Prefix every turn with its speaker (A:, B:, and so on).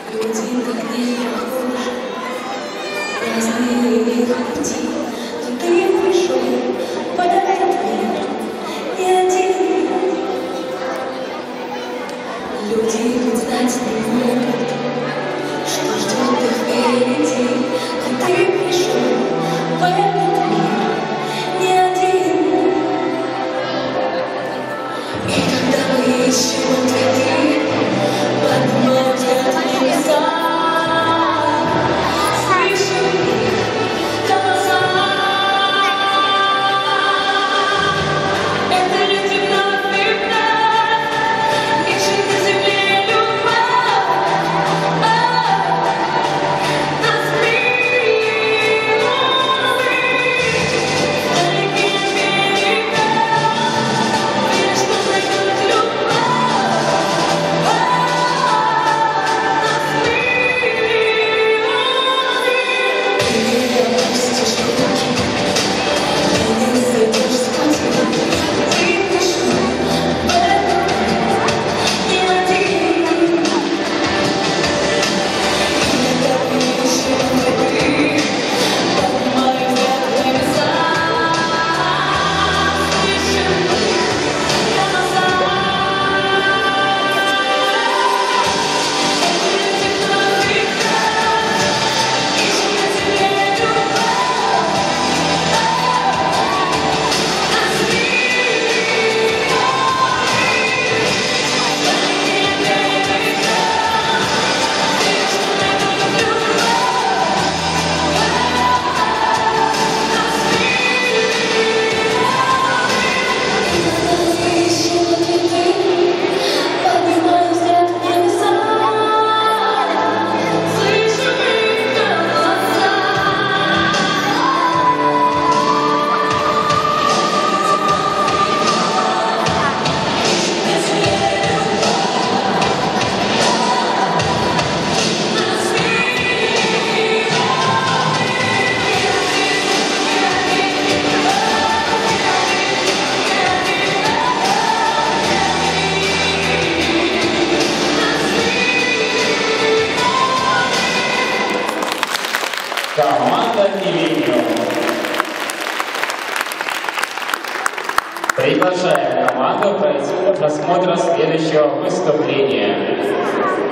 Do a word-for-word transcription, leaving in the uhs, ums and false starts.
A: Люди так не похожи, разные их пути, но ты пришел в этот мир не один. Люди ведь знать не могут, что ждет их впереди, но ты пришел в этот мир не один. И когда мы ищем ответы, поднимаем взгляд в небеса, слышим их голоса. Это люди вновь и вновь ищут на земле любовь. Нас мир, далекие берега, верь, что найдут любовь.
B: Команда Ивеню. Приглашаем команду пройти до просмотра следующего выступления.